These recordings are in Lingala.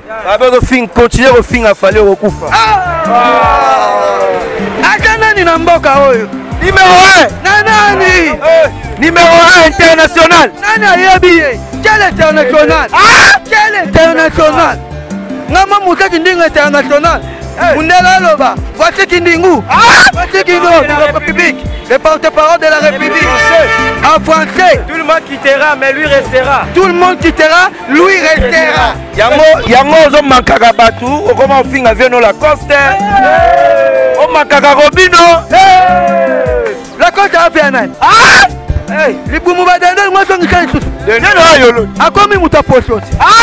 Continuer au fin à falloir au Koufa. Akanani na mboka oyo. Numéro 1. Nanani. Numéro 1 international. Nani ayebi? Quel international? Quel international? Ngama mutaki ndinga international. Mundela loba. Voici Kindingu. Voici Kindingu de la République. Le porte-parole de la République. En français. Tout le monde quittera, mais lui restera. Tout le monde quittera, lui restera. Yango zo mankaka batu, okoma ofinga veno la coste. O mankaka Robino. La coste a fait nan. Les boumou badende moi son ngai tout. Neno ayolo. Akomi muta poso.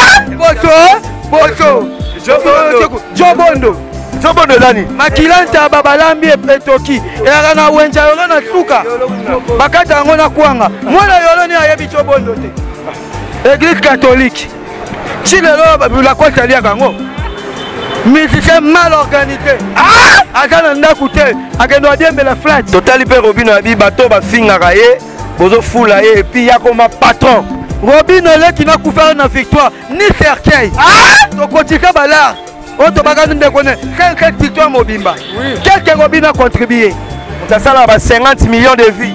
Poso. Jobondo. Jobondo dani. Makilanta babalambi etoki. Era na wenja yolo na suka. Bakata ngona kuanga. Mwana yolo ni ayebi Jobondo te. Église catholique. Si la quoi ça lia kango. Mais c'est mal organisé. Agana ndakute. Agendo diembe la flat. Total pe Robino abi bato ba finga kaye. Bozo fula ye et puis yakoma patron. Robino le qui n'a couvert na victoire ni cercueil. To kotika balar. Oto bagano ndekone 5 victoires mobimba. Quel que Robino a contribué? On a 50 millions de vies.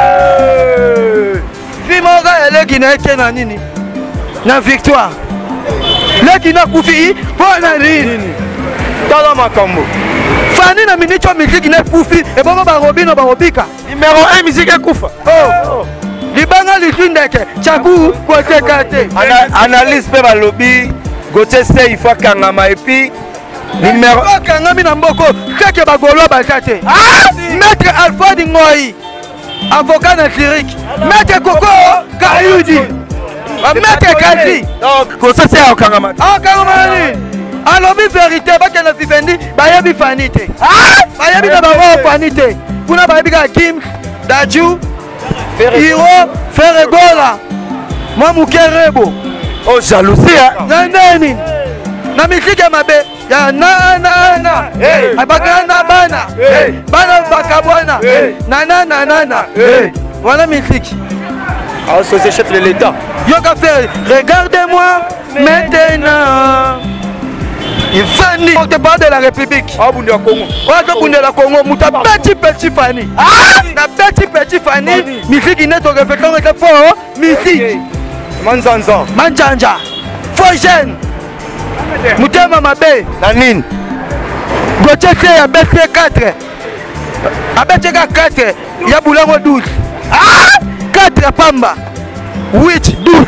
Vimoga le qui n'a été na nini? Na victoire. Le qui n'a koufi pour na nini? Tala makambo. Fani na minicho musique n'a koufi et bon ba Robino ba Robika. Numéro 1 musique Koufa. Libanga lisundeke chaku kote kate. Analyse pe ba lobby. Gauthier il faut kangama et puis numéro kangami na mboko keke ba golo ba tate. Maître Alpha Ngoi. Avocat na Zurich. Maître Koko Kayudi. Maître Kazi. Donc Gauthier c'est kangama. Kangama ni. Alobi vérité ba kana vivendi ba yebi fanite. Ba yebi na ba fanite. Kuna ba yebi ka Kim Daju Hiro Ferregola Moi Mukerebo. Oh jalousie hein. Nandeni na misike mabe ya na abagana bana bana bakabwana na voilà misike. Associé chef de l'État. Yoka faire regardez-moi maintenant. Il Fani porte-parole de la République. Bunde Congo. Bunde la Congo, muta petit Fani. Na petit Fani, musique net au réflexion est fort, musique. Manjanja. Faux jeune. Mutema mabe. Nanine. Gauthier a baissé 4. A baissé 4. Il y a Boulango 12. 4 Pamba. 8, 12.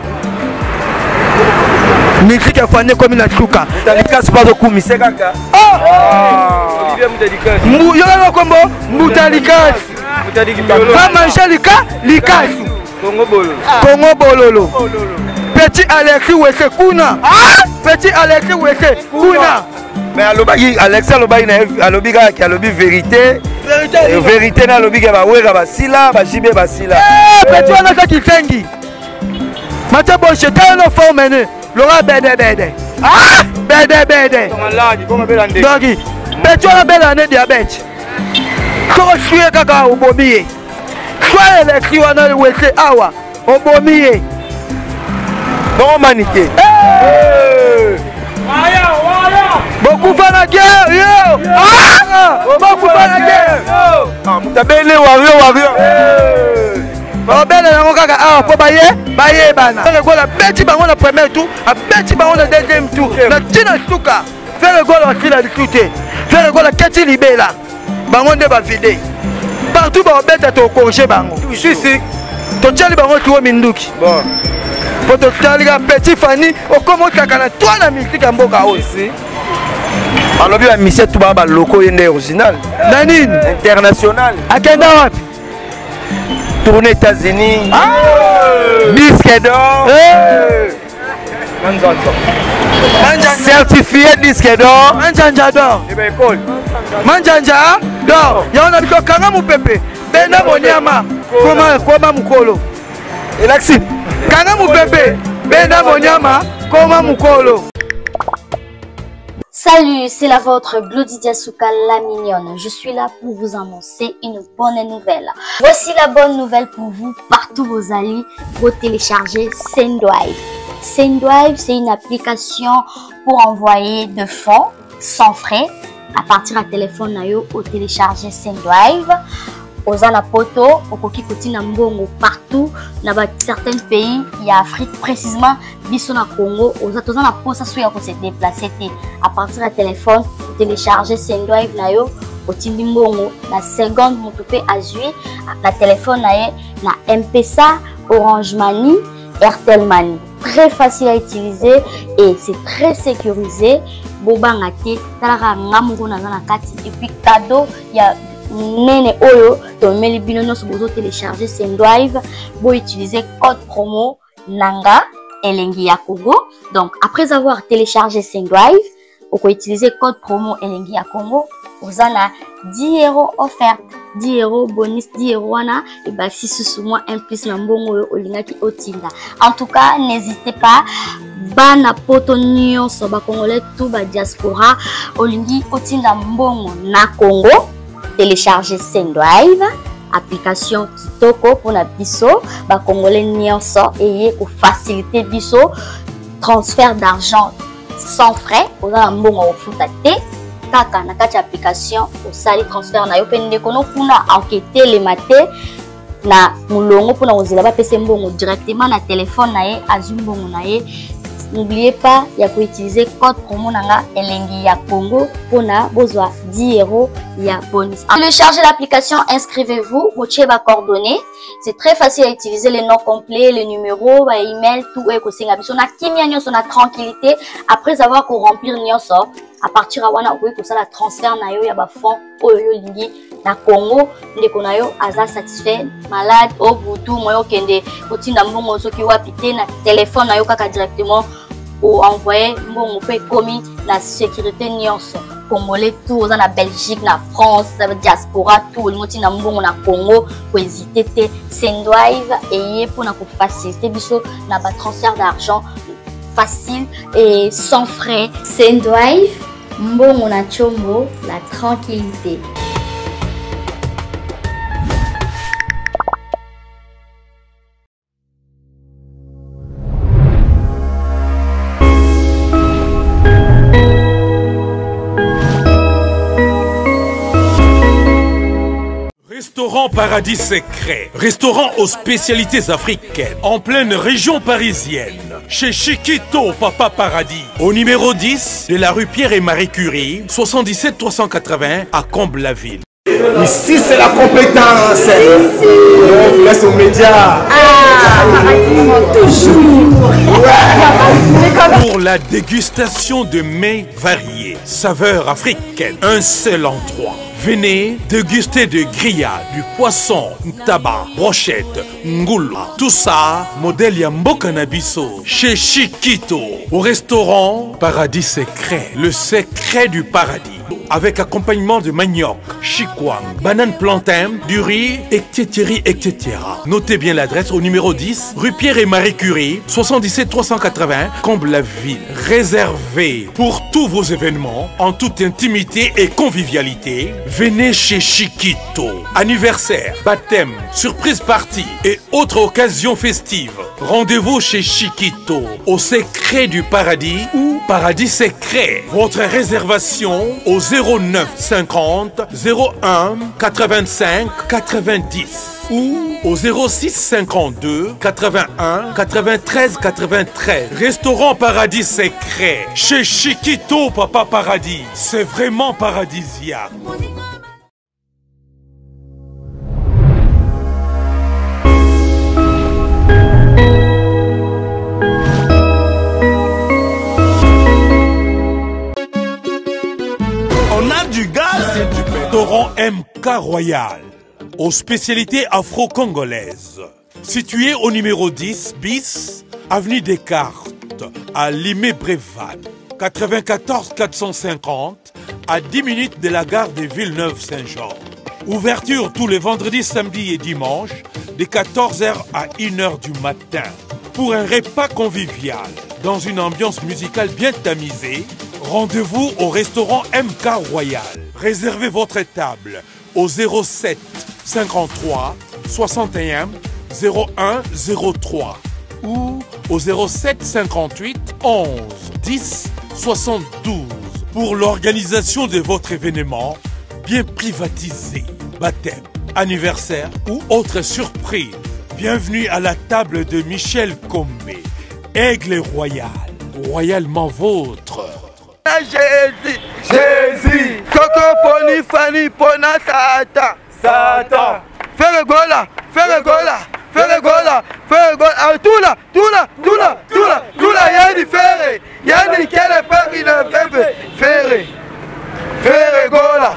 Musique a fané comme une chouka. Mutalikas pas de kumise kaka. Yola kombo Mutalikas. Va manger likas. Congo Bololo. Petit Alexis Wese Kuna. Petit Alexis Wese Kuna. Mais Alexis Alobagi na alobiga ki alobi vérité. Vérité na alobiga ba wera ba sila ba jibe ba sila. Petit wana ka kisengi. Mata bon chetano formene. Lora bede. Bede. Donc, petit wana belle année diabète. Ko suye kaka obomiye. Soit électri wana wese awa obomiye. Non maniqué. Beaucoup fa la guerre, yo. Beaucoup fa la guerre. Mutabele wario. Belle na ngaka po baye bana. Faire goal la petit bango na premier tour, a petit bango na deuxième tour. Na tina suka. Faire goal la tila discuter. Faire goal la kati libela. Bango nde ba vider. Partout ba beta to congé bango. Si. To tchali bango tuo minduki. Bon. Pour te tchali ga petit Fani, o komo kakana toi na musique mboka aussi. Alors bien mission tout ba loko yende original. Nanine international. Akenda wapi? Tourner États-Unis. Disque d'or. Certifié disque d'or. Manjanja d'or. Manjanja d'or. Yaona biko kanga mupepe. Bena monyama. Koma mukolo. Elaxi. Kanga mupepe. Bena monyama. Koma mukolo. Salut, c'est la vôtre Glody Diasuka la mignonne. Je suis là pour vous annoncer une bonne nouvelle. Voici la bonne nouvelle pour vous, partout vos alliés, vous téléchargez Sendrive. Sendrive, c'est une application pour envoyer de fonds sans frais à partir du téléphone nayo au télécharger Sendwave. Aux anapoto, au koki kotina mbongo partout dans certains pays, il y a Afrique précisément, biso na Congo, aux atozana posa souya ko se déplacer à partir du téléphone, télécharger Sendwave nayo, au tindi mbongo na seconde motope azui, na téléphone naye na M-Pesa, Orange Money, Airtel Money. Très facile à utiliser et c'est très sécurisé. Bobanga te, talaka ngamungo na kati et puis cadeau, il y a nene oyo to meli bino nyonso bozo télécharger Sendwave bo utiliser code promo nanga elengi ya Congo. Donc après avoir téléchargé Sendwave, vous pouvez utiliser code promo elengi ya Congo, vous avez 10 € offert, 10 € bonus, 10 € wana et bah si sous moi un plus na mbongo olingaki otinda. En tout cas, n'hésitez pas bana poto nyonso ba congolais tout ba diaspora olingi otinda mbongo na Congo. Télécharger Sendwave, application kitoko pour na biso ba congolais nyonso et pour faciliter biso transfert d'argent sans frais. Oza mbongo ofuta te kaka na kati application osali transfert na yo pende kono kuna enquêter les maté na mulongo pour na ozela ba pese mbongo directement na téléphone na ye azumbongo na ye. N'oubliez pas, il y a qu'à utiliser code promo nanga elengi ya Congo pour na bozwa 10 € ya bonus. Téléchargez l'application, inscrivez-vous, motiez vos coordonnées. C'est très facile à utiliser, les noms complets, les numéros, les emails, tout est possible. On a kimia nyonso na tranquillité après avoir qu'on remplir nyonso. À partir de wana okoki kosala transfert na yo ya ba fonds oyo lingi na Congo ndeko na yo aza satisfait malade au butu moyo kende kotinda mbongo soki wapi te na téléphone na yo kaka directement ou envoyer mbongo pe komi na sécurité nyonso congolais tout oza na Belgique na France diaspora tout le motinda mbongo na Congo ko hésiter te Sendwave et pour na ko faciliter biso na ba transfert d'argent facile et sans frais. Sendwave mbongo na chombo, la tranquillité. Restaurant Paradis Secret, restaurant aux spécialités africaines, en pleine région parisienne, chez Chiquito Papa Paradis, au numéro 10 de la rue Pierre et Marie Curie, 77 380 à Comble-la-Ville. Ici c'est la compétence. On vous laisse aux médias. Toujours. Ouais. Pour la dégustation de mets variés, saveurs africaines, un seul endroit. Venez déguster de grillades, du poisson, tabac, brochette, ngoula. Tout ça, modèle Yamboka Nabiso, chez Chiquito, au restaurant Paradis Secret, le secret du paradis. Avec accompagnement de manioc, chikwang, banane plantain, du riz, etc., etc. Notez bien l'adresse au numéro 10, rue Pierre et Marie Curie, 77 380, Comble-la-Ville. Réservé pour tous vos événements, en toute intimité et convivialité. Venez chez Chiquito. Anniversaire, baptême, surprise party et autres occasions festives. Rendez-vous chez Chiquito, au secret du paradis ou Paradis Secret. Votre réservation au 09 50 01 85 90 ou au 06 52 81 93 93. Restaurant Paradis Secret chez Chiquito Papa Paradis. C'est vraiment paradisiaque. Du gaz, c'est du Restaurant MK Royal, aux spécialités afro-congolaises. Situé au numéro 10 bis, avenue Descartes, à Limay-Brévannes, 94 450, à 10 minutes de la gare de Villeneuve-Saint-Jean. Ouverture tous les vendredis, samedis et dimanches, de 14h à 1h du matin. Pour un repas convivial, dans une ambiance musicale bien tamisée, rendez-vous au restaurant MK Royal. Réservez votre table au 07 53 61 01 03 ou au 07 58 11 10 72 pour l'organisation de votre événement bien privatisé, baptême, anniversaire ou autre surprise. Bienvenue à la table de Michel Combé, Aigle Royal, royalement vôtre. Jésus, Coco Pony Fanny Pona Satan, Satan. Fais le gola, tout là, Yanni Ferré, Yanni quel père il a fait Ferré, gola,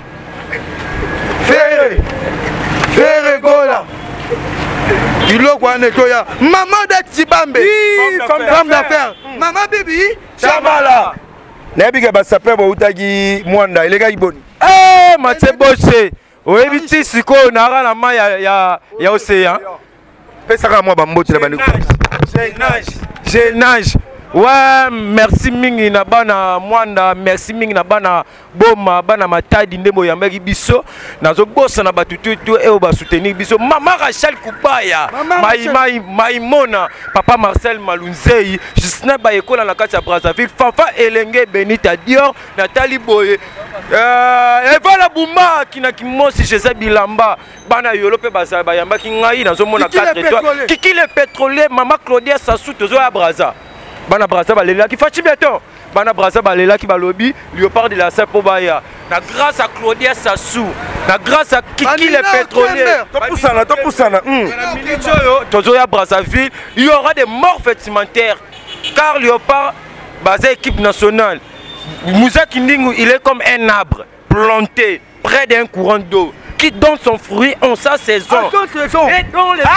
Ferré gola. Il a quoi nettoyer. Maman de Tibambe, femme d'affaires, maman Bibi, Chamala. Nabiga basape bo utagi mwanda ilega iboni. Mathieu Boche. Oyebi siko nara na ma ya océan. Pesaka mwa bamboti na bandu. Je nage. Ouais, merci mingi na bana mwanda, merci mingi na bana boma, bana matadi ndembo ya mbeki biso. Nazo bossa na batututu e oba soutenir biso. Mama Rachel Kubaya, Maimona, papa Marcel Malunzei, Justin Bayekola na kati ya Brazzaville, Fafa Elenge Benita Dior, Nathalie Boye. Evala Bouma kina kimosi Joseph Bilamba, bana yolo pe bazaba bayamba ki ngai nazo mona 4 étoiles. Kiki le pétrolier, Mama Claudia Sassou tozo ya Brazza. Bana Brazza balela ki fachi beton. Bana Brazza balela ki balobi Léopard de la Sapo Baya. Na grâce à Claudia Sassou, na grâce à Kiki le pétrolier. Topusana. Tozo ya Brazzaville, il y aura des morts vestimentaires car Léopard basé équipe nationale. Moussa Kindingu, il est comme un arbre planté près d'un courant d'eau qui donne son fruit en sa saison. Et dans les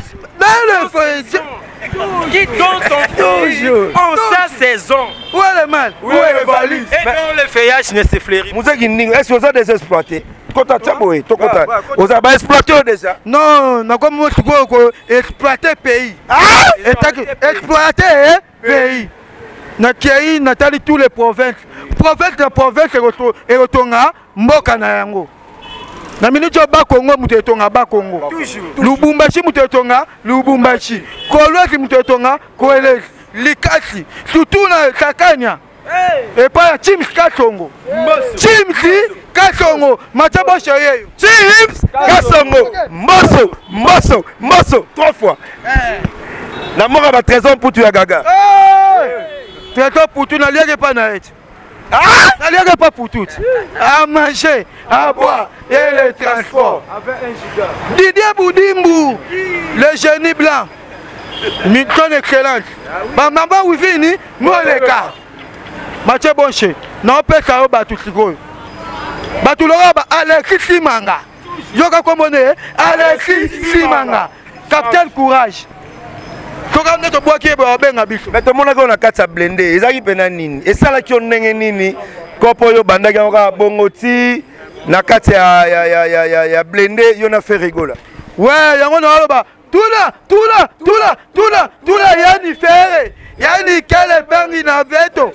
qui donne son fruit en sa saison. Où est le mal? Où est le valise? Et dans le feuillage ne se fleurit. Moussa Kindingu, est-ce que vous avez des exploités? Kota Tchaboé, Tokota. Vous avez exploité déjà? Non, non, comme moi, tu peux exploiter pays. Exploiter pays. Nakiai, Nathalie, tous les provinces. Province et Rotonga, Mboka na yango. Na minute ba Congo mutetonga ba Congo. Lubumbashi mutetonga Lubumbashi. Kolwezi mutetonga Kolwezi. Likasi. Surtout na Sakanya. Et pas Chims Kasongo. Chims Kasongo. Matabo Shoyeyo. Chims Kasongo. Mosso. 3 fois. Na mora ba trésor pour tu ya gaga. Trésor pour tu na lié pas na et. N'allez pas pour tout. À manger, à boire et les transports. Didier Boudimbu, le génie blanc. Milton excellence. Maman Wivini, moi les gars. Mathieu Bonché, non peut ça au bateau Sigo. Bateau Loraba, Alexis Simanga. Yoga Komone, Alexis Simanga. Capitaine Courage. Mais tout le monde a 4 blindés. Ils arrivent à nini. Et ça là qui on n'est nini. Kopo yo bandagi on bongoti. Na 4 ya blindé. Yon a fait rigoler. Ouais, y'en a là. Tout là. Yanni Ferré. Yanni quel bangi na veto.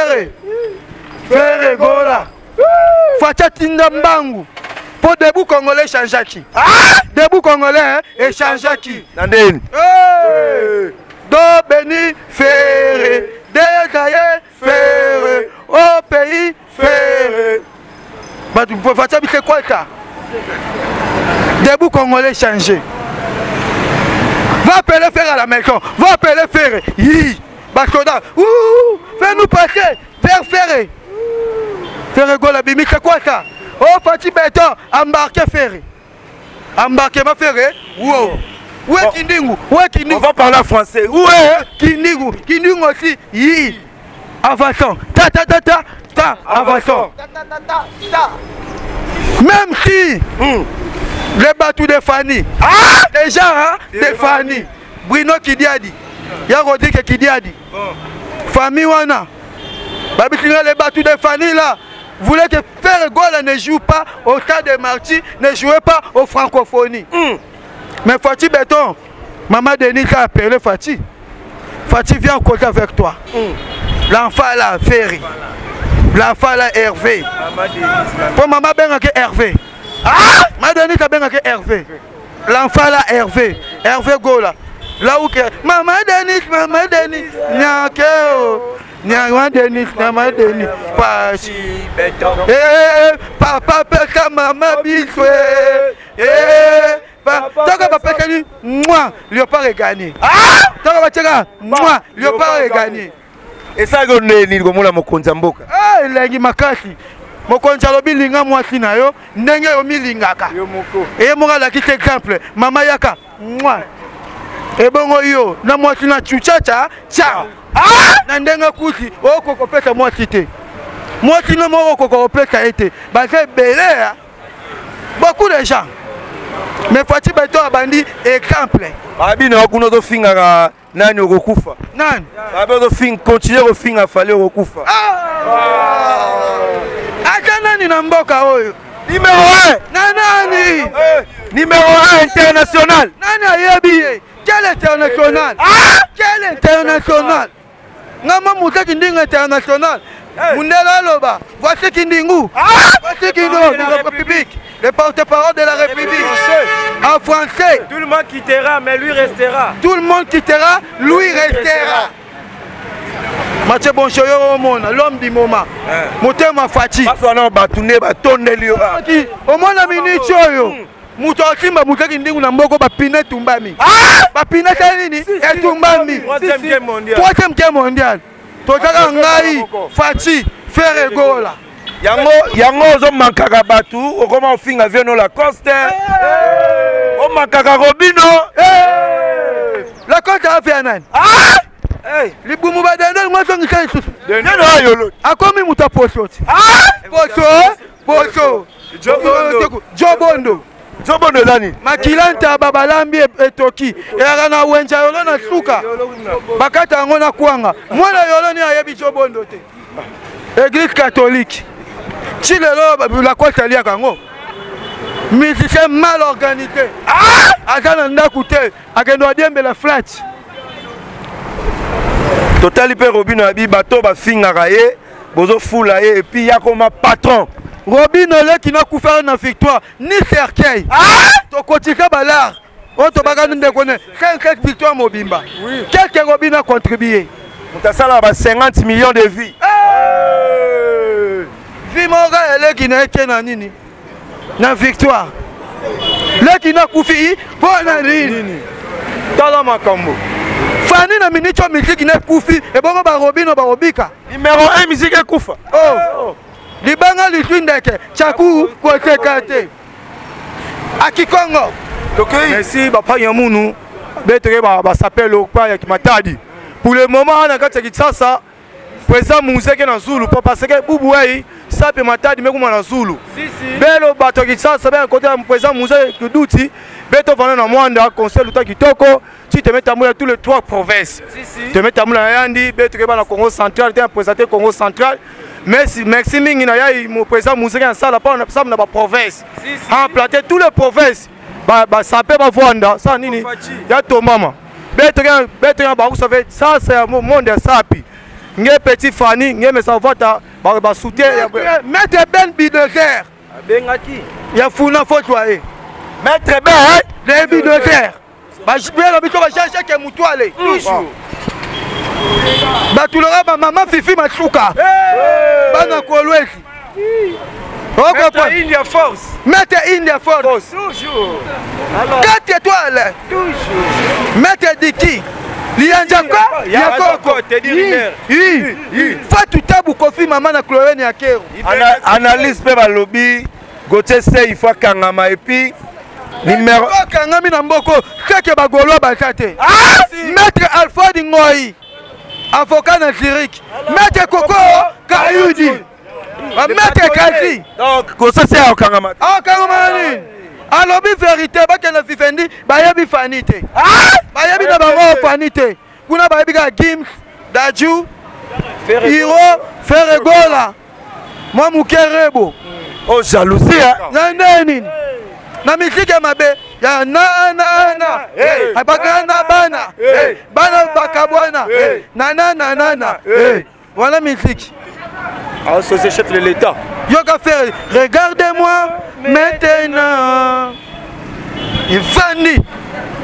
Ferré gola. Facha Tindambangu. Pour debout congolais changeaki. Debout congolais et changeaki. Nandeni. Do béni Ferré. Dégaillé Ferré. Au pays Ferré. Bah tu peux faire ça, c'est quoi ça? Debout congolais changé. Va appeler Ferré à la maison. Va appeler Ferré. Basoda. Fais-nous passer vers Ferré. Ferré Gola Bimi, c'est quoi ça? Oh, Fati Béton, embarqué Ferré. Embarquement Ferré. Wow. Où est Kindingu? On va parler français. Où est Kindingu? Kindingu aussi. Avançons. Avançons. Même si les bateaux de Fanny. Déjà, de Fanny. Bruno Kidiadi. Yarodike Kidiadi. Famille Wana. Les bateaux de Fanny là. Vous voulez que Ferré Gola ne joue pas au stade de Marty, ne jouez pas aux francophonies. Mais Fati Béton, Maman Denis a appelé Fati. Fati vient en cause avec toi. L'enfant là, Ferré. L'enfant là, Hervé. Pour Maman Bengake Hervé. Maman Denis a Bengake Hervé. L'enfant là, Hervé. Hervé Gola. Là où que Maman Denis, Nyakeo. Nyama Denis, Pachi. Papa peka mama biswe. Toka ba peka ni moi, Léopard est gagné. Toka ba teka moi, Léopard est gagné. Et ça go ni komona mokonza mboka. Elengi makasi. Mokonza lobi linga mwasi na yo, ndenge yo milingaka. Yo moko. Et moka la kit exemple, mama yaka moi. Et bongo yo, na mwasi na chuchacha, cha. Na ndenga kuti, oko kopesa mwasi te. Mwasi no moko kopesa ete. Ba c'est belé. Beaucoup de gens. Mais Fati Beto abandi exemple. Abi na kuno to finga nani okokufa. Nani? Abi to finga continuer ko finga fale okokufa. Ata nani na mboka oyo? Numéro 1. Nani? Numéro 1 international. Nani ayebi? Quel international? Quel international? Ngama mutaki ndinga international. Mundela loba. Voici Kindingu. Voici Kindingu de la République. Le porte-parole de la République. En français. Tout le monde quittera, mais lui restera. Tout le monde quittera, lui restera. Mathieu Bonchoyo Omona, l'homme du moment. Motema Fati. Baswana batune batonde lio. Omona minicho yo. Muto simba mutaki ndingu na mboko bapine tumbami. Bapine nini? Etumbami. Troisième guerre mondiale. Troisième guerre mondiale. Totaka ngai Fati faire gola. Yango zo mankaka batu okoma ofinga vieno la coste. O mankaka Robino. La coste a fait nani? Libumu badendo mwa songi kai susu. Neno ayolo. Akomi muta posoti. Poso. Jobondo. Jobondo dani. Makilanta babalambi etoki. Era na wenja yolo na suka. Bakata ngona kuanga. Mwana yolo ni ayebi Jobondo te. Église catholique. Chilelo la côte alia kango. Musicien mal organisé. Azana ndaku te. Akendo adiembe la flat. Total pe Robino abi bato ba fingaka ye. Bozo fula ye et puis yakoma patron. Robino le qui n'a couvert na victoire ni cercueil. To kotika balar. On to baga nde connaît. 5 victoires mobimba. Oui. Qu'est-ce que Robino a contribué? Mutasala ba 50 millions de vies. Vimoga ele qui n'a été na nini? Na victoire. Le qui n'a koufi bona nini? Tala makambo. Fani na minicho musique na koufi et bongo ba Robino ba Robika. Numéro 1 musique kufa. Oh. Libanga liswindeke chaku kotekate. Akikongo. Merci papa Yamunu. Betre ba s'appelle au pa ya Kimatadi. Pour le moment on a kati Kinshasa. Président Mouzeke na Zulu parce que Boubouai ça peut Matadi mais comment na Zulu. Belo bato Kinshasa ben côté président Mouzeke Douti. Beto vana na Mwanda conseil luta kitoko. Tu te mets à moi tous les 3 provinces. Tu te mets à moi na Yandi, betre ba na Congo central, tu as présenté Congo central. Merci mingi na ya mon président Mouzeke en salle pas on a na ba province. Implanter toutes les provinces. Ba sapé ba Vanda, ça nini? Ya to mama. Betre ba vous savez ça c'est un monde sapi. Nge petit Fanny, nge me savata ba soutien Maître Ben Bidozer. Bengaki. Ya funa fotoyer. Maître Ben, les Bidozer. Ba jibela bito ba chercher que mutuale. Toujours. Batulora ba maman Fifi Matsuka. Bana kolweki. Maître India Force. Maître India Force. Toujours. 4 étoiles. Toujours. Maître Diki. Lianjako. Yako. Fatou Tabou Kofi maman na Chloé ya Kero. analyse pe balobi Gauthier il faut kangama et puis numéro kangami na mboko keke bagolo bakate. Maître Alpha Ngoi. Avocat na Zurich. Maître Koko Kayudi. Maître Kazi. donc Gauthier c'est kangama. Kangama nini? Alobi vérité bakena vifendi bayebi fanite. Bayebi na bango fanite. Kuna bayebi ka Gims, Daju, Hiro, Ferregola. Moi Mukerebo. Oh jalousie hein. Nani? Na musique mabe ya na abagana bana bakabwana na voilà musique. Associé chef de l'État. Yoga faire regardez-moi maintenant. Ivani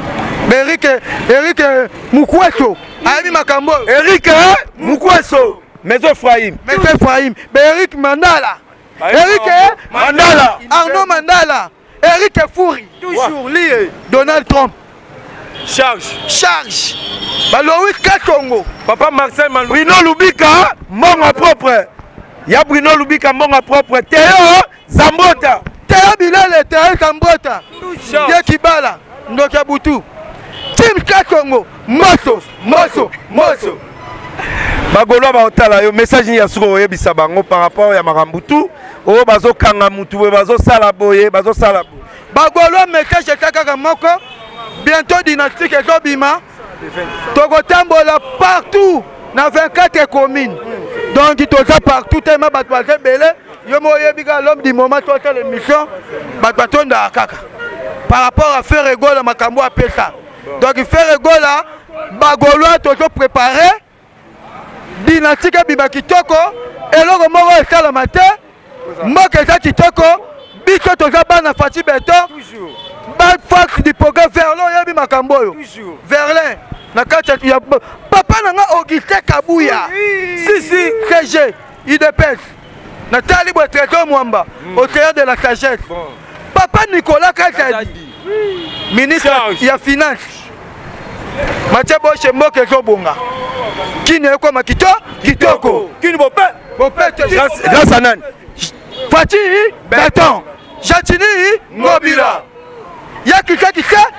Eric Mukweso Ami Makambo Eric Mukweso Maison Ephraim. Maison Ephraim. Eric Mandala. Eric Mandala. Arnaud Mandala. Eric Fouri. Toujours lié. Donald Trump. Charge. Louis Katongo. Papa Marcel Mandela. Bruno Lubika, monga propre. Ya Bruno Lubika, monga propre. Théo Zambota. Théo Bilele, Théo Zambota. Ye Kibala. Ndoka Butu. Tim Katongo. Moso. Bagolo baotala yo message ya soko oyebisa bango par rapport ya makambutu o bazo kanga mutu bazo sala boye Bagolo message kaka moko bientôt dynastique ezobima tokotambola partout na 24 communes donc toza partout tellement bato bazebele yo moyebika l'homme du moment toi l'émission bato batonda kaka par rapport à faire rigola makambo a pesa donc faire rigola bagolo tozo préparer dynastique biba kitoko eloko moko esalama te moko eza kitoko biso toza bana Fati Beton bad fax du progrès Verlin yebi makambo oyo Verlin na kati ya papa nanga Augustin Kabuya si CG IDPS na tali bo trésor mwamba au théâtre de la sagesse papa Nicolas Kazadi ministre ya finance Mathieu Boche mboke ezobonga kini eko kitoko kini bope grâce à nani Fati Beton Jatini Ngobila ya kisekedi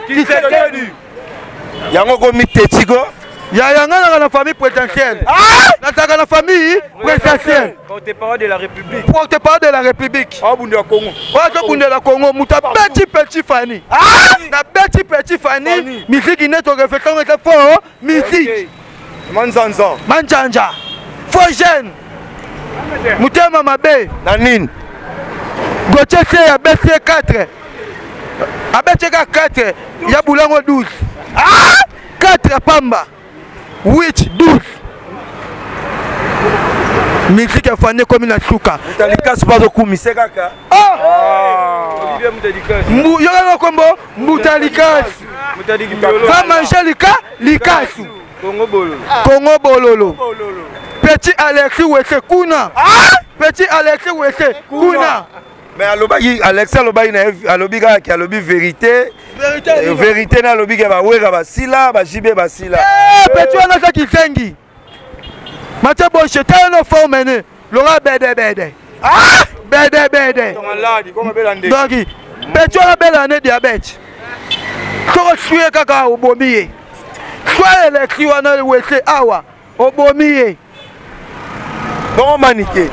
yango ko mitetigo ya yanga na famille présidentielle na na famille présidentielle porte-parole de la République Bunde la Congo muta petit Fani na petit Fani musique neto reflexion est fort musique Manjanja faux jeune mutema mabe na nini Gotier ya BC 4 abeteka 4 ya bulango 12 4 pamba 8 12 musique afanye comme na suka Mutalikas bazo kumise kaka Olivier Mutalikas yona kombo Mutalikas va manger likasu Congo bololo Petit Alexis Wese kuna Petit Alexis Wese kuna mais Alexis alobi na alobi kaka alobi vérité na alobi ke ba wera basila ba jibe basila Petit wana za kisengi Mathieu Boche tano formene Laura bede donc Petit wana belane diabète Toko suye kaka obomiye Soit Alexis wana Wese awa obomiye bon maniqué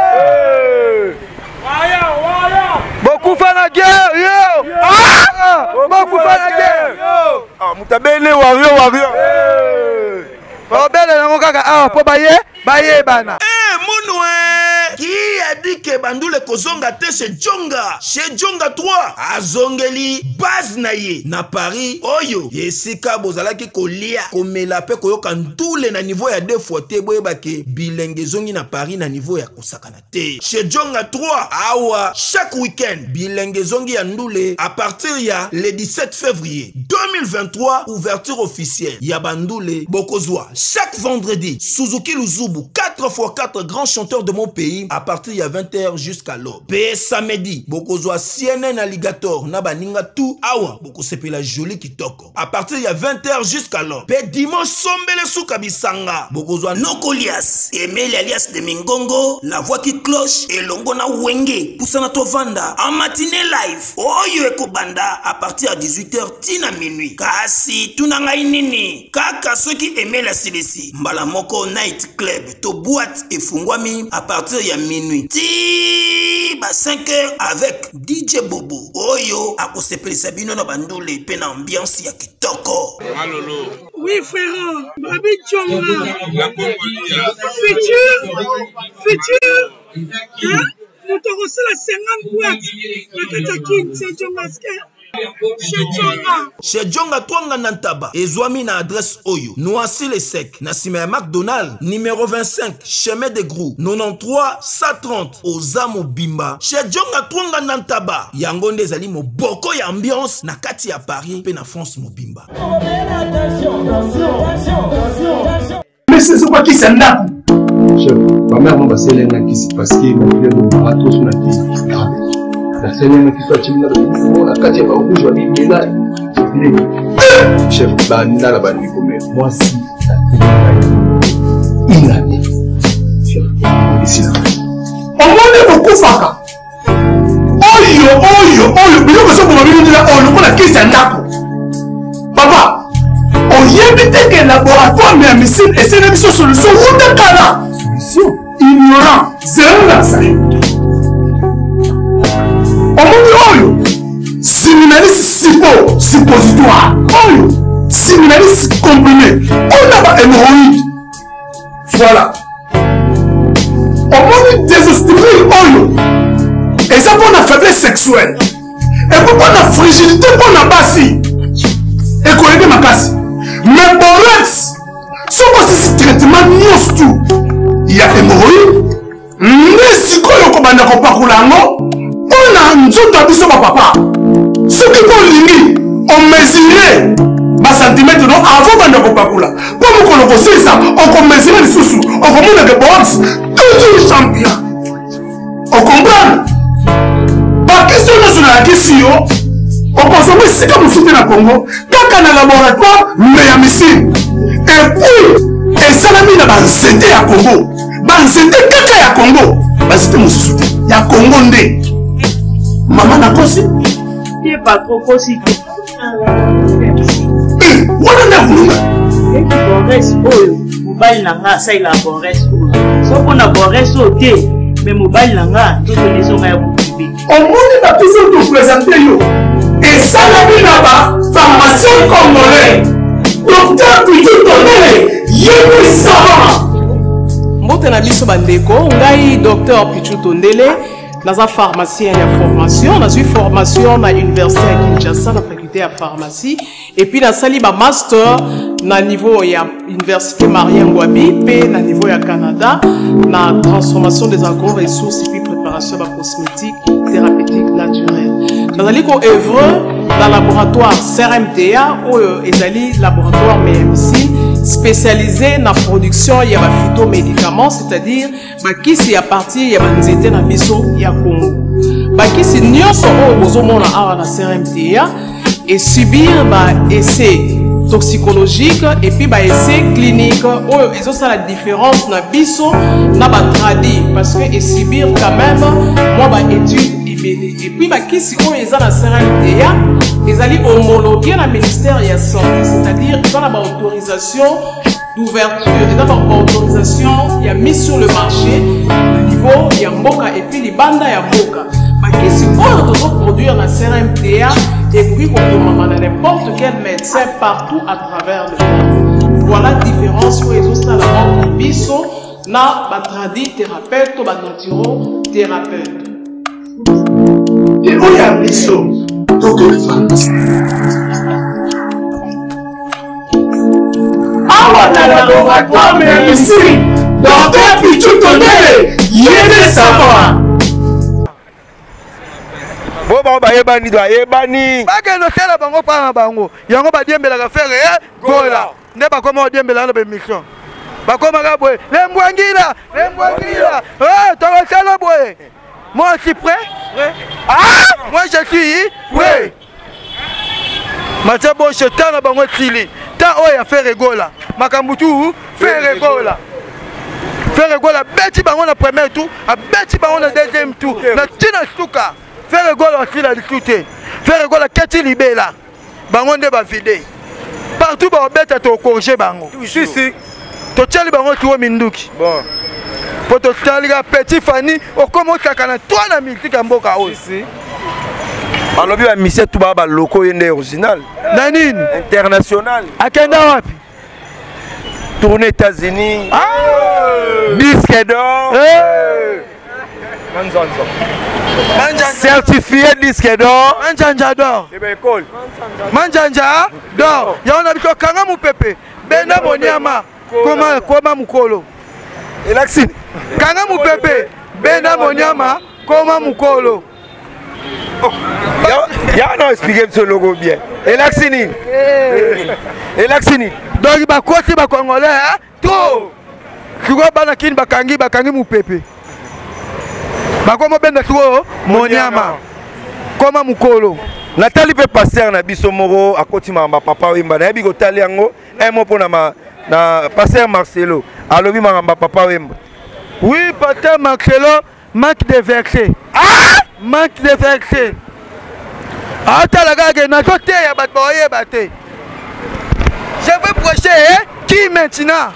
beaucoup fa na guerre yo beaucoup fa na guerre mutabele wario obele nango kaka awa po baye bana Monoué qui a dit que Bandoule kozonga te chez Djonga 3 azongeli base naye na Paris oyo yesika bozalaki kolia komela pe koyoka ndule na niveau ya 2 fois te boyebake bilenge zongi na Paris na niveau ya kosakana te chez Djonga 3 awa chaque week-end bilenge zongi ya ndule à partir ya le 17 février 2023 ouverture officielle ya Bandoule bokozwa chaque vendredi Suzuki Luzubu 4x4 grands chanteurs de mon pays à partir de 20h jusqu'à l'aube. Pe samedi, bokozwa CNN Alligator na baninga tout awa boko sepela joli kitoko. À partir de 20h jusqu'à l'aube. Pe dimanche sombele souka bisanga. Bokozwa Nokolias, Emile alias de Mingongo, la voix qui cloche et longo na wenge poussana to vanda en matinée live. Oyo eko banda à partir de 18h tina minuit. Kasi tunanga inini. Kaka ceux qui aimaient la CDC. Mbala moko night club to boîte et fungwami à partir de minuit. Ti ba 5h avec DJ Bobo. Oyo akosepeli sabino na bandule pe na ambiance ya kitoko. Malolo. Oui frère, Babi Djonga. Futur. Hein? Nous t'avons reçu la 50 boîtes. La Katakin, c'est Djonga. Chez Djonga Twanga Nantaba, Ezwami na adresse Oyo, Noisy les Sec, Nassime McDonald, numéro 25, chemin de Grou, 93 130, Ozamo Bimba. Chez Djonga Twanga Nantaba, Yangonde Zali mo boko ya ambiance, na kati ya Paris, pe na France mo Bimba. Mais c'est quoi qui s'en a? chef, ma mère m'a passé l'un qui s'est passé, ma fille m'a raté sur la tête. La seule l'un qui soit timide, la quatrième fois où je vais m'y chef, bah, n'a la banni comme moi, si, il a dit, chef, ici là. On va beaucoup faire. Oyo, biloko so pour mabino ndila oyo lokola kisi ya ndako. Papa, oyebite ke laboratoire mais missile esene biso solution wuta kala. Solution ignorant, zéro la salle. Omoni oyo, séminaliste suppositoire. Oyo, séminaliste comprimé. On a pas hémorroïde. Voilà. Omoni désostérile oyo. Et ça pour la faiblesse sexuelle. Et pourquoi la fragilité pour la bassi. Et qu'on aide ma casse. Mais borex, si on passe ce traitement, il y a hémorroïde. Mais si on a un parcours là, on a un autre abisso papa. Ce qui est limite, on mesurait ma centimètre avant de parcours là. Pour qu'on le fasse ça, on mesurait les sous-sous. On commande des box, toujours champion. On comprend? La question nationale, la question, on consomme ici comme c'était dans le Congo, quand on a un laboratoire, mais il y a missile. Et puis, et ça l'a mis dans la santé à Congo. Dans la santé, quand il y a Congo, c'était mon soutien. Il y a Congo ndé. Maman n'a pas aussi. Il n'est pas trop possible. On a un et qui borresse, mobile n'a ça il a borresse. Sauf qu'on a borresse au thé, mais mobile n'a tout le maison à vous. On monte la toujours nous présenter yo. Et ça la vie là-bas, pharmacien congolais, docteur Pichu Tondele, Yébi Savant. Mbote na biso bandeko, ngai docteur Pichu Tondele, naza pharmacien ya formation, naza formation na université à Kinshasa na faculté ya pharmacie, et puis na sali ba master na niveau ya université Marien Ngouabi, pe na niveau ya Canada, na transformation des agro-ressources et puis préparation de cosmétiques thérapeutiques naturelles. Nous allons œuvrer dans le laboratoire CRMTA ou le laboratoire MMC spécialisé dans la production de phytomédicaments, c'est-à-dire qui est à partir de nzete na biso ya Congo. Qui est nyonso oyo na la CRMTA et subir essai toxicologique et puis essai clinique oyo ça la différence na biso na ba tradi parce que et subir quand même moi étude et puis qui si oyo eza na CRMTA ezali homologué na ministère ya santé, c'est-à-dire dans la autorisation d'ouverture et dans la autorisation il y a mis sur le marché au niveau ya mboka et puis libanda ya mboka qui si oyo doit produire la CRMTA et puis pour n'importe quel médecin partout à travers le monde. Voilà la différence où ils ont ça la biso na batradi thérapeute ou naturo thérapeute. Et où y a biso docteur de pharmacie. Awa na laboratoire mais ici docteur Pichu Tondele Yébi Savant. Bo ba yebani do yebani bakeno tela bango pa bango yango ba diembela faire gola ne ba koma diembela na be mission ba koma ga boye lembwangila to sala boye moi je suis prêt moi je suis prêt matabo chetana bango tili ta oya faire gola makambutu faire gola beti bango na premier tour a beti bango na deuxième tour na tina stuka faire gol aussi la discuter faire gol keti libela bango nde ba vide partout ba beta to corriger bango si to tchali bango tuo minduki bon poto tchali ga petit fani o komo kakana toi na musique mboka aussi alobi ba mission tout ba loko yende original nanine international akenda wapi tourner États-Unis disque d'or certifié disque d'or manjanja d'or manjanja d'or yaona biko kanga mupepe benda moniama koma mukolo elaxine kanga mupepe benda moniama koma mukolo ya no expliquer ce logo bien elaxine donc ba koti ba congolais trop sikoyo bana kini bakangi mupepe bakoma benda sikoyo monyama koma mukolo natali mpe paster na biso moko akoti mamba papa wemba nayebi kotali yango mo mpona na paster Marcelo alobi mamba papa wemba. Oui, paster Marcelo manque de verset. Manque de verset. Atalaga nazoteya bato bayeba te. Je veux prêcher qui maintenant?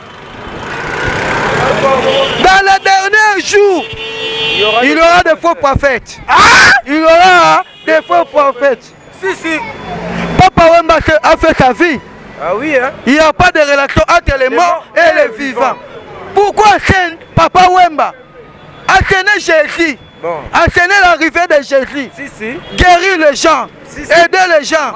Dans le dernier jour, il y aura des faux prophètes. Il y aura des faux prophètes. Si. Papa Wemba a fait sa vie. Ah oui, hein? Il n'y a pas de relation entre les morts et les vivants. Pourquoi Papa Wemba a tenu Jésus? A tenu l'arrivée de Jésus. Guérir les gens. Aider les gens.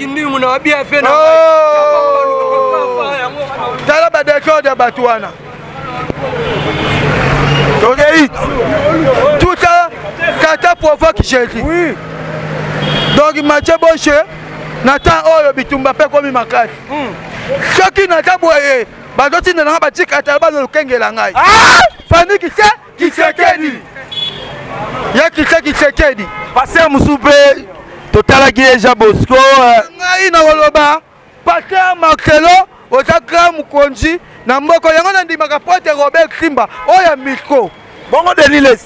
Tala ba décor de Batouana. Tout ça, Kata provoque Jésus. Oui. Donc Mathieu Boche, Nathan Oyo Bitumba pe komi makasi. Soki Nathan Boye, bazoti na ba tikata ba no kengela ngai. Fani Kisekedi. Ya Kisekedi. Passer Musupe, Totala Gieja Bosco. Ngai na woloba, Pater Marcelo, oza grand mukonzi na mboko yango na ndimaka pote Robert Simba oya Miko. Bongo Deniles.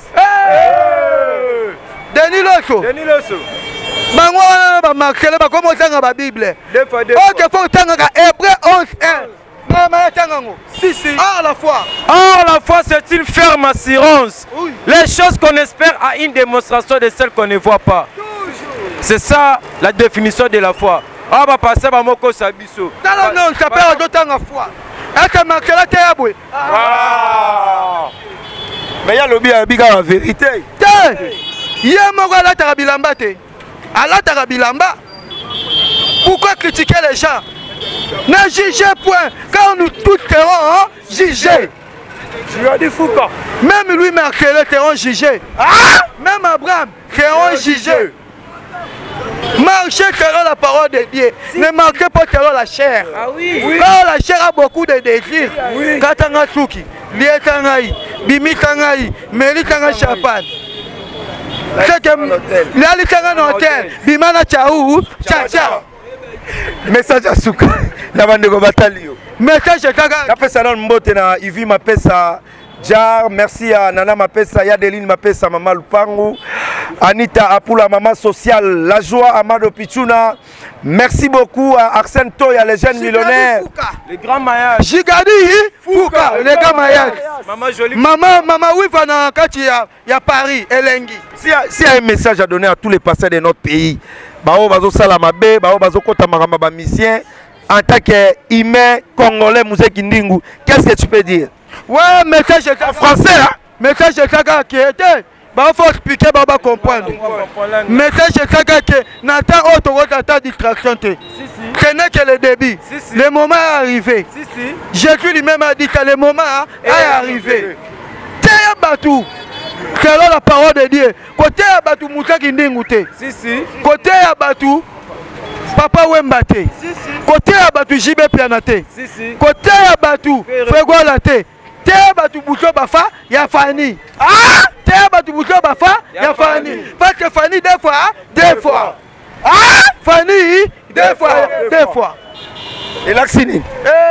Deniloso. Bango wana ba Marcelo ba komo tanga ba Bible. OK, faut tanga ka Hébreu 11:1. Or la foi, c'est une ferme assurance. Oui. Les choses qu'on espère a une démonstration de celles qu'on ne voit pas. C'est ça la définition de la foi. Ah bah passer par moko sabiso. Non, ça perd d'autant la foi. Est-ce que la terre boue? Mais il y a le bien la vérité. Il y a moko la tarabilamba te. Ala tarabilamba. Pourquoi critiquer les gens? Ne jugez point, car nous tous serons jugés. Tu as dit Foucault. Même lui, Marcelo, seront jugés. Même Abraham, seront jugés. Marchez selon la parole de Dieu. Ne marquez pas selon la chair. Car la chair a beaucoup de désirs. Katanga Suki, Lietangaï, Bimi Tangaï, Meli Tanga Chapan. C'est que Lali Tanga Hôtel, Bimana Tchaou, Tcha. Message à Souka. La bande de Batalio. Message à Kaga. La pesa na mbote na Ivi Mapesa. Jar, merci à Nana Mapesa, Yadeline Mapesa, Maman Lupangu, Anita Apula, Maman Sociale, La Joie, Amado Pichuna. Merci beaucoup à Arsène Toya, les jeunes millionnaires. Les grands maillages. Gigadi Fouka, les grands maillages. Maman jolie. Maman Wivana, quand il y a Paris, Elengi. S'il y a un message à donner à tous les passés de notre pays, Bao Bazo Salamabe, Bao Bazo Kota Maramba Misien, en tant qu'humain congolais, Mouzé Kindingu, qu'est-ce que tu peux dire? Ouais, message en français, hein? Message de Kaka qui était. Il faut expliquer, il faut comprendre. Message de Kaka qui n'attend autre distraction. Ce n'est que le début. Le moment est arrivé. Jésus lui-même a dit que le moment est arrivé. Théa Batou, selon la parole de Dieu, côté Batou Moussa Kindingouté. Côté Batou, Papa Wembate. Côté Batou Jibé Pianate. Côté Batou Fregolate. Te batu boucho bafa ya Fani. Te batu boucho bafa ya Fani. Parce que Fani deux fois. Fani deux fois. Et l'accini.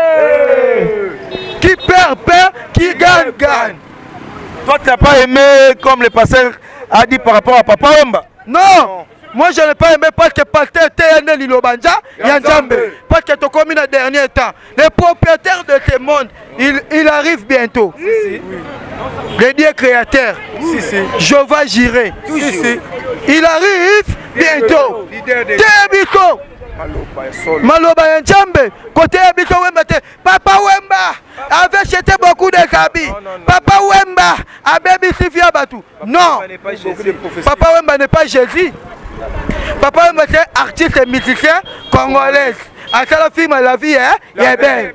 Qui perd, qui gagne. Toi, tu n'as pas aimé comme le pasteur a dit par rapport à Papa Wemba? Non. Moi je n'ai pas aimé parce que pasteur TN Lilobanja Yanzambe. Parce que tu as commis le dernier temps. Le propriétaire de ce monde, il arrive bientôt. Le Dieu créateur. Jéhovah Jiré. Il arrive bientôt. Tébiko. Maloba Yanzambe. Côté Biko Wemba. Papa Wemba avait jeté beaucoup de habits. Papa Wemba avait bisifia Batou. Non. Papa Wemba n'est pas Jésus. Papa Wemba c'est artiste et musicien congolais. À la film la vie est belle.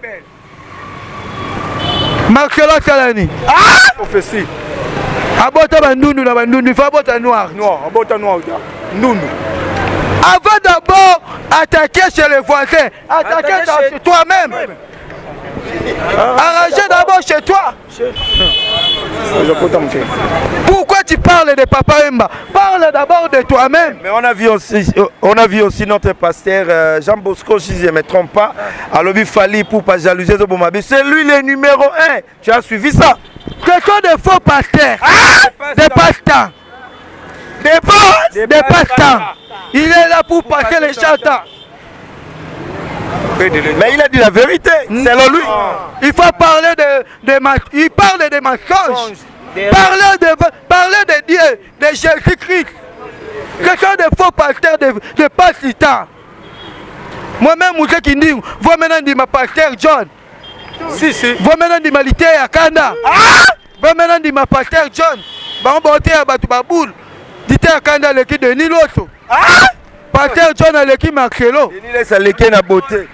Marcelo Salani. Prophétie. Abota bandundu na bandundu, il faut abota noir. Abota noir. Ndundu. Avant d'abord attaquer chez les voisins, attaquer chez toi-même. Arrangez d'abord chez toi. Pourquoi tu parles de Papa Wemba? Parle d'abord de toi-même. Mais on a vu aussi notre pasteur Jean Bosco, si je ne me trompe pas, à l'objet Fali pour pas jalouser de Bomabi. C'est lui le numéro 1. Tu as suivi ça? Ce sont des faux pasteurs. Des pasteurs. Des pasteurs. Il est là pour passer les chantants. Mais il a dit la vérité, selon lui. Il faut parler il parle de mensonges. Parler de Dieu, de Jésus-Christ. Ce sont des faux pasteurs de pasteurs. Moi-même, je qui dis, vous maintenant dit ma pasteur John. Si. Vous maintenant dit ma lité à Kanda. Vous maintenant dit ma pasteur John. Bon, beauté à Batubaboul. Dité à Kanda, l'équipe de Niloso. Pasteur John a l'équipe Marcelo. Il laisse à l'équipe na beauté.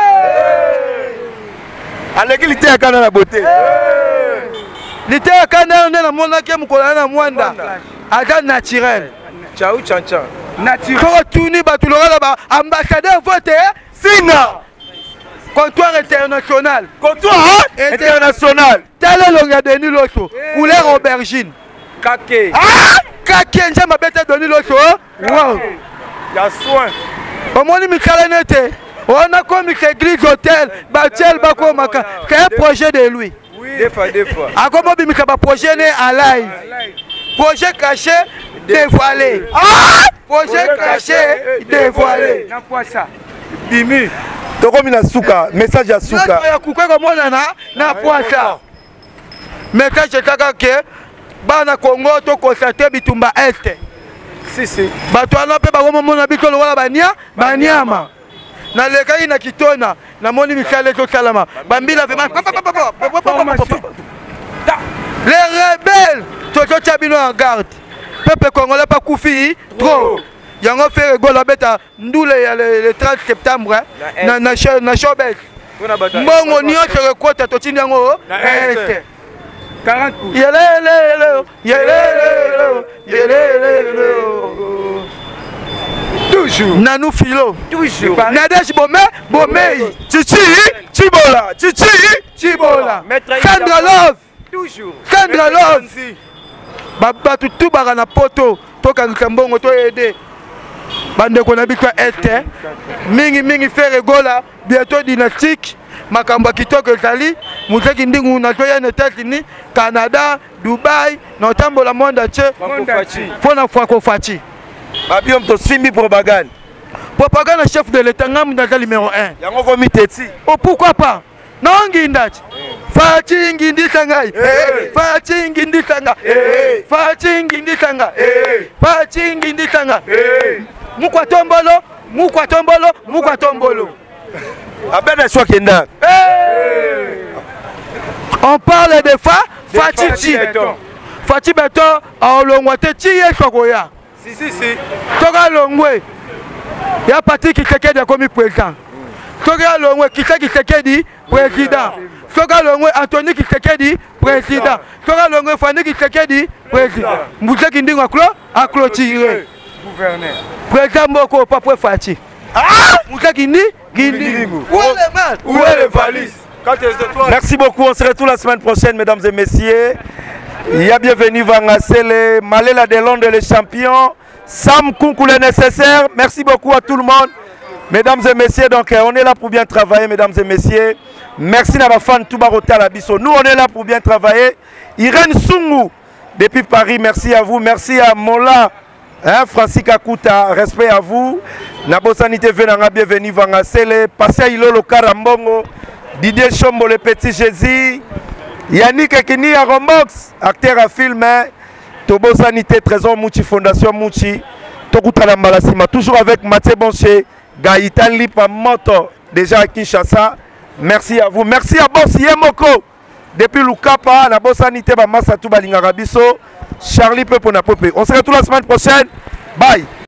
À l'équipe il à Kanda la beauté. L'été à Kanda, on est dans mon akiem Kolana Mwanda. Ada naturel. Ciao, ciao. Naturel. Quand tu tournes, tu l'auras là-bas. Ambassadeur voté. Sina. Comptoir international. Comptoir international. Tel est le gars de Niloso. Couleur aubergine. Kake. Kake, j'ai ma bête de Niloso. Wow. Il y a soin. Au moins, on a comme l'église hôtel, Batiel, Bako Maka. C'est un projet de lui. Oui, des fois. A comment il y a un projet né à live. Projet caché, dévoilé. Projet caché, dévoilé. N'a pas ça. Bimi. Tokomi na suka, message à suka. Ya kuka comme na poisa. Message kaka ke bana Congo to constater bitumba est. Si. Bato wana pe bakomona bikolo wala banyama. Na lekai na kitona na moni misale to salama. Bambila vraiment. Les rebelles, Toto Chabino en garde. Peuple congolais pas koufi trop. Yango fait gola beta ndule le 30 septembre na showbiz. Mbongo nyonso rekota totindi yango. 40 toujours. Nanou Philo. Toujours. Nadège Bomei. Chibola. Sandra Love. Toujours. Sandra Love. Batu tout barana poto. Toka mbongo to aider. Bande ko na bitwa este. Mingi faire gola. Bientôt dynastique. Makamba kitoko ezali muzeki ndingu na toya na États-Unis, Canada, Dubai, na tambo la monde entier. Fona Franco Fachi. Babiom to simbi propagande. Propagande chef de l'État ngam na numéro 1. Yango komi teti. Oh pourquoi pas? Nangi ndati. Fachi ngindi sangai. Fachi ngindi sanga. Fachi ngindi sanga. Fachi ngindi sanga. Mukwa tombolo. On parle de Fati Beton a longwate tiye sokoya. Si. Toga longwe. Ya parti qui Tshisekedi comme président. Toga longwe Tshisekedi président. Toga longwe Anthony Tshisekedi président. Toga longwe Fani Tshisekedi président. Muzeki ndingo a clôturer. Gouverneur. Président Mboko pas Fati. Muzeki Guindingu. Où est le mal? Où est le valise? Merci beaucoup, on se retrouve la semaine prochaine, mesdames et messieurs. Il y a bienvenue Vangasele, Malela de Londres, les champions. Sam Kunku le nécessaire. Merci beaucoup à tout le monde. Mesdames et messieurs, donc on est là pour bien travailler, mesdames et messieurs. Merci à ma fan Toubarota Labiso. Nous, on est là pour bien travailler. Irène Sungu, depuis Paris, merci à vous. Merci à Mola, Francis Kakuta, respect à vous. Nabosanité Venanga, bienvenue Vangasele. Passé à Ilolo Karambongo. Didier Chombo, le petit Jésus. Yannick Ekini à Romox, acteur à film. Tobo Sanité, Trésor Mouchi, Fondation Mouchi. Tokutala Malasima, toujours avec Mathieu Bonché, Gaïtan Lipa Moto, déjà à Kinshasa. Merci à vous. Merci à Boss Yemoko. Depuis Lukapa, la Boss Sanité, Massa Toubalinga Rabiso. Charlie Pepo Napope. On se retrouve la semaine prochaine. Bye.